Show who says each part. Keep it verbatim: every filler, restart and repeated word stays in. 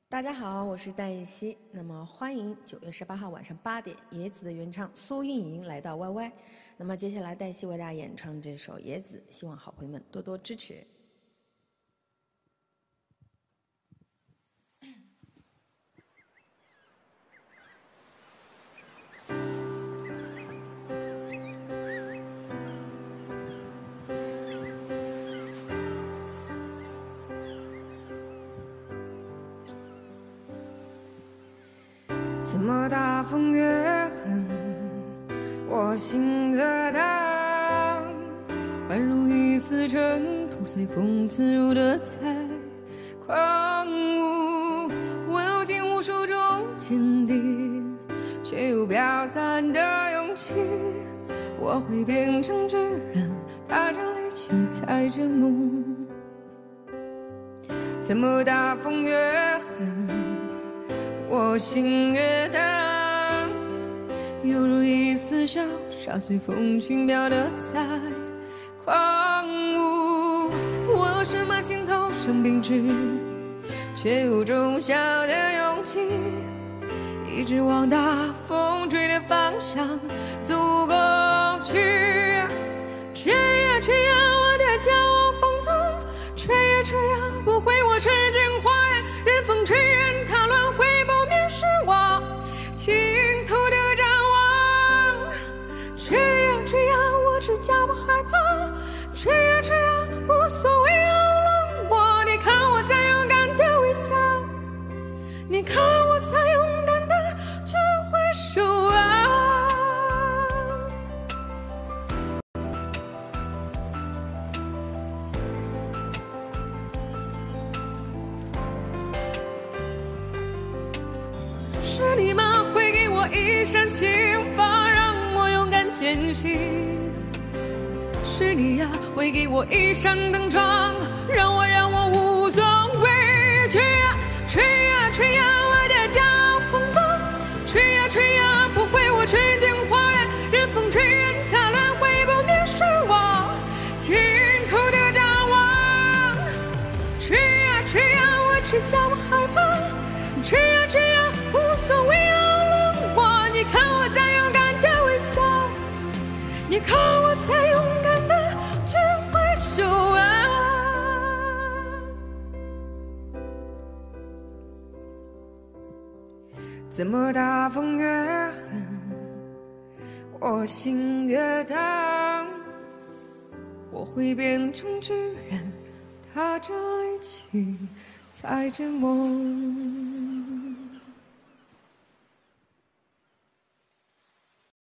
Speaker 1: 大家好，我是戴妍希。那么欢迎九月十八号晚上八点，椰子的原唱苏运莹来到 Y Y。那么接下来戴希为大家演唱这首《椰子》，希望好朋友们多多支持。
Speaker 2: 怎么大风越狠，我心越荡，宛如一丝尘土，随风刺入的在狂舞。我有尽无数种坚定，却有飘散的勇气。我会变成巨人，踏着力气踩着梦。怎么大风越狠，我心越荡，犹如一丝小沙，随风轻飘的在狂舞。我有什么心头生并治，却有种小的勇气，一直往大风吹的方向走过去。吹呀吹呀，我的骄傲风度，吹呀吹呀，不会我吃尽花园，任风吹任它乱，会不灭是我尽头的展望。吹呀吹呀，我只叫不害怕，吹呀吹呀，无所谓要冷漠。你看我在勇敢的微笑，你看我在勇敢的去挥手啊。是你吗？会给我一扇心房，让我勇敢前行。是你呀，会给我一扇灯窗，让我让我无所畏惧。吹呀吹呀，我的骄傲风纵，吹呀吹呀，不会我吹进花园，任风吹任它乱，会不灭是我尽头的展望。吹呀吹呀，我只叫不害怕，吹呀吹呀，无所谓要冷漠。你看我在勇敢的微笑，你看我在勇敢的去挥手啊。怎么大风越狠，我心越荡，我会变成巨人，踏着力气踩着梦。